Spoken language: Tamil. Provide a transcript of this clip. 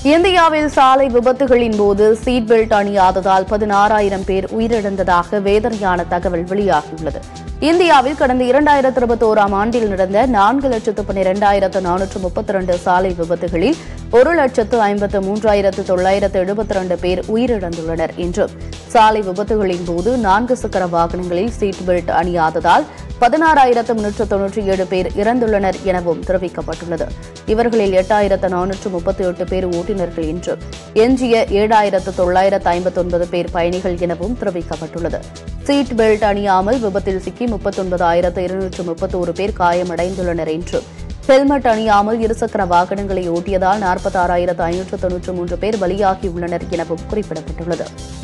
இந்தியாவில் சாலை விபத்துகளின் போது சீட் பெல்ட் அணியாததால் 16,000 பேர் உயிரிழந்ததாக வேதனையான தகவல் வெளியாகியுள்ளது. இந்தியாவில் கடந்த 2021ஆம் ஆண்டில் நடந்த 4,12,432 சாலை விபத்துகளில் 1,53,972 பேர் உயிரிழந்துள்ளனர் என்றும், சாலை விபத்துகளின் போது 4 சக்கர வாகனங்களில் சீட் பெல்ட் அணியாததால் 16,397 பேர் இறந்துள்ளனர் எனவும் தெரிவிக்கப்பட்டுள்ளது. இவர்களில் 8,438 பேர் ஓட்டுநர்கள் என்றும், எஞ்சிய 7,959 பேர் பயணிகள் எனவும் தெரிவிக்கப்பட்டுள்ளது. சீட் பெல்ட் அணியாமல் விபத்தில் சிக்கி 39,231 பேர் காயமடைந்துள்ளனர் என்றும், ஹெல்மெட் அணியாமல் இருசக்கர வாகனங்களை ஓட்டியதால் 46,593 பேர் பலியாகியுள்ளனர் எனவும் குறிப்பிடப்பட்டுள்ளது.